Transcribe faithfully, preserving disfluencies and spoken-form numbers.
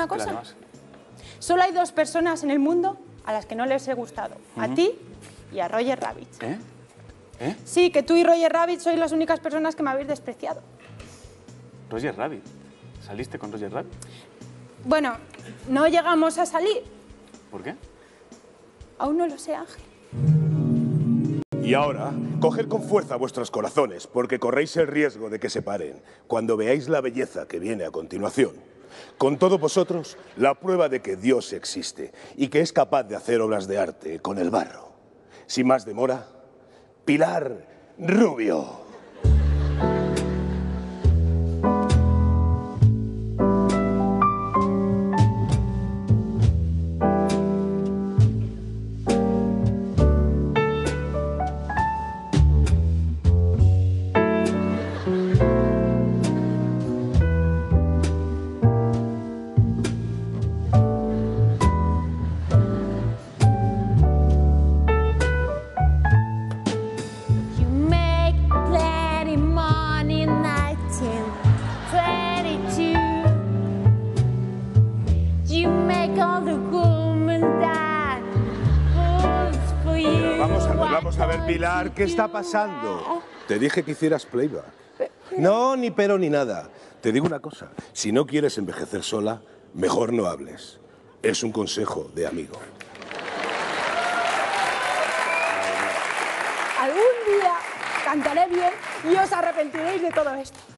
una cosa? Solo hay dos personas en el mundo a las que no les he gustado. Uh-huh. A ti y a Roger Rabbit. ¿Eh? ¿Eh? Sí, que tú y Roger Rabbit sois las únicas personas que me habéis despreciado. ¿Roger Rabbit? ¿Saliste con Roger Rabbit? Bueno, no llegamos a salir. ¿Por qué? Aún no lo sé, Ángel. Y ahora, coged con fuerza vuestros corazones, porque corréis el riesgo de que se paren cuando veáis la belleza que viene a continuación. Con todos vosotros, la prueba de que Dios existe y que es capaz de hacer obras de arte con el barro. Sin más demora, Pilar Rubio. Vamos a ver, Pilar, ¿qué está pasando? Te dije que hicieras playback. No, ni pero ni nada. Te digo una cosa, si no quieres envejecer sola, mejor no hables. Es un consejo de amigo. Algún día cantaré bien y os arrepentiréis de todo esto.